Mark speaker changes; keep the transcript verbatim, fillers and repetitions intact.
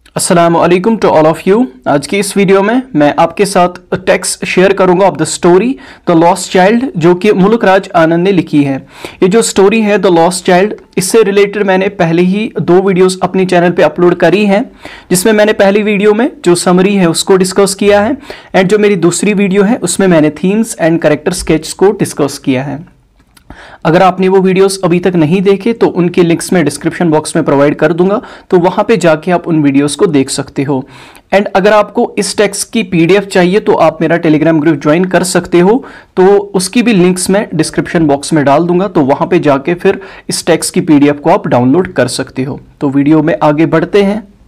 Speaker 1: अस्सलाम वालेकुम to all of you. आज की इस वीडियो में मैं आपके साथ टेक्स्ट शेयर करूंगा of the story the lost child, जो कि मुल्क राज आनंद ने लिखी है। ये जो स्टोरी है द लॉस्ट चाइल्ड, इससे रिलेटेड मैंने पहले ही दो वीडियोस अपनी चैनल पे अपलोड करी हैं, जिसमें मैंने पहली वीडियो में जो समरी है उसको डिस्कस किया है, एंड जो मेरी दूसरी वीडियो है उसमें मैंने थीम्स एंड कैरेक्टर स्केच को डिस्कस किया है। अगर आपने वो वीडियोस अभी तक नहीं देखे तो उनके लिंक्स मैं डिस्क्रिप्शन बॉक्स में प्रोवाइड कर दूंगा, तो वहां पे जाके आप उन वीडियोस को देख सकते हो। एंड अगर आपको इस टेक्स्ट की पीडीएफ चाहिए तो आप मेरा टेलीग्राम ग्रुप ज्वाइन कर सकते हो, तो उसकी भी लिंक्स मैं डिस्क्रिप्शन बॉक्स में डाल दूंगा, तो वहां पे जाके फिर इस टेक्स्ट की पीडीएफ को आप डाउनलोड कर सकते हो। तो वीडियो में आगे बढ़ते हैं।